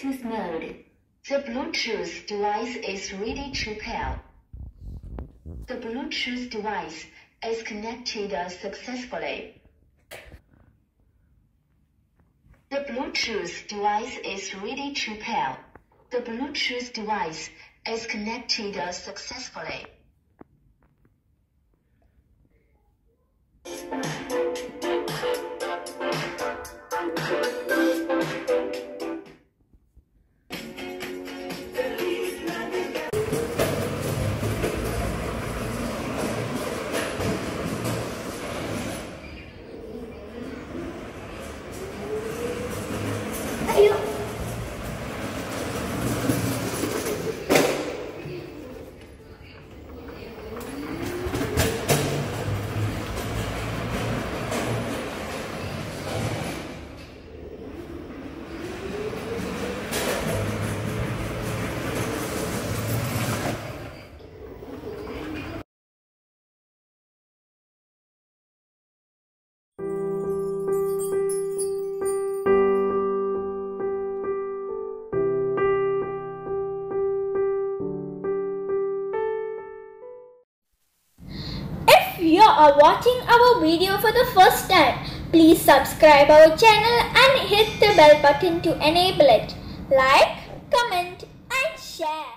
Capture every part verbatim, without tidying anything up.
Bluetooth mode. The Bluetooth device is ready to pair. The Bluetooth device is connected successfully. The Bluetooth device is ready to pair. The Bluetooth device is connected successfully. If you are watching our video for the first time, please subscribe our channel and hit the bell button to enable it. Like, comment and share.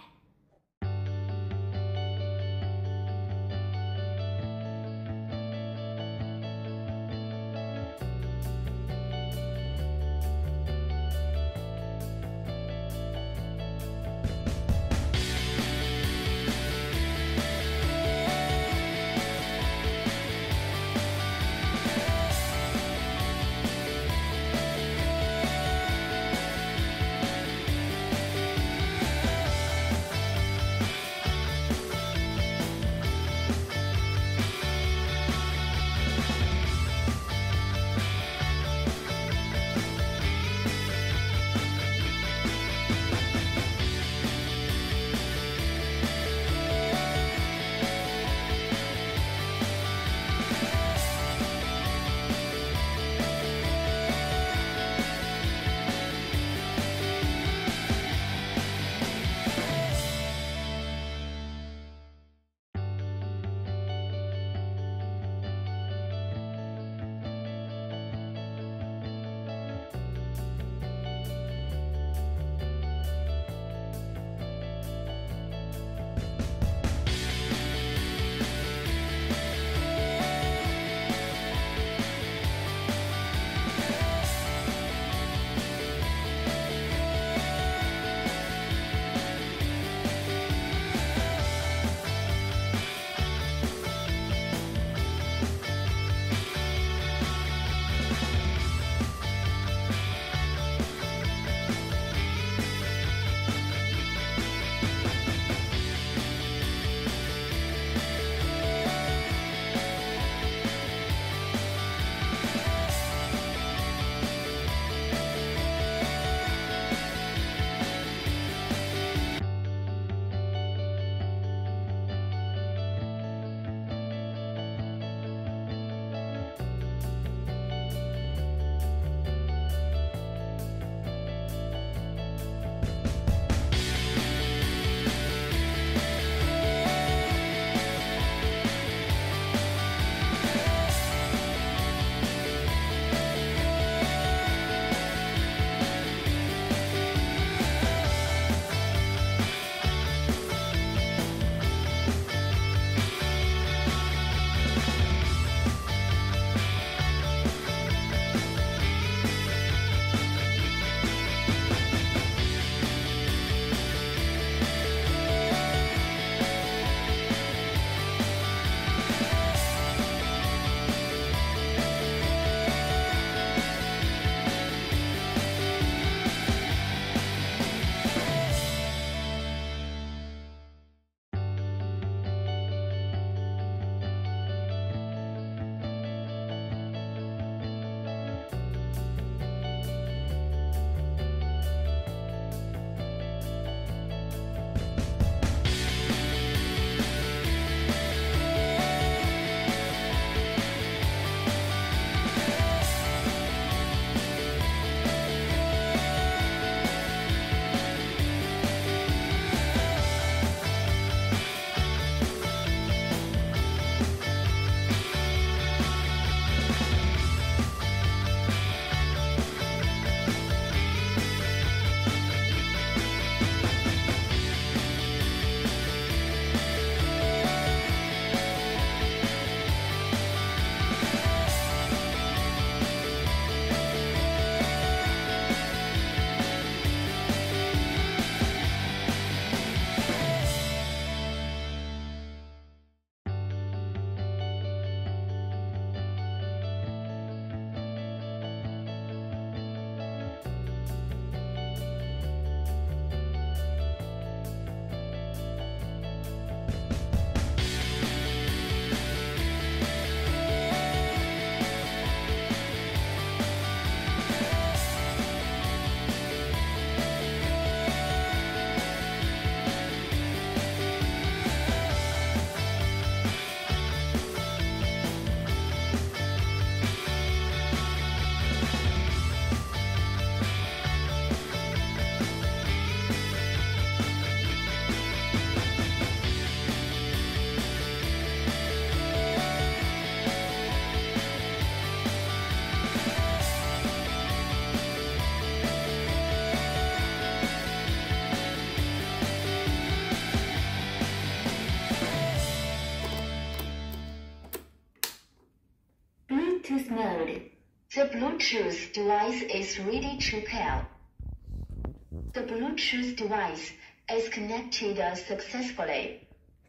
Bluetooth mode. The Bluetooth device is ready to pair. The Bluetooth device is connected successfully.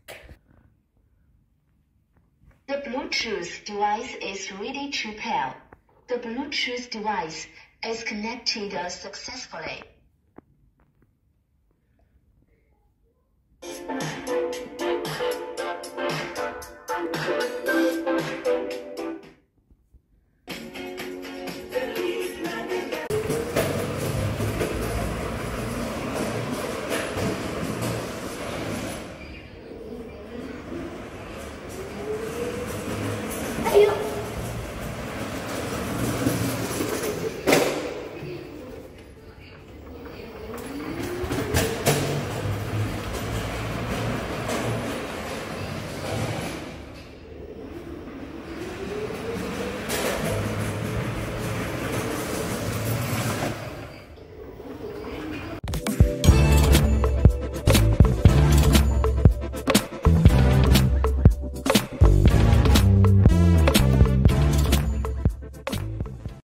The Bluetooth device is ready to pair. The Bluetooth device is connected successfully.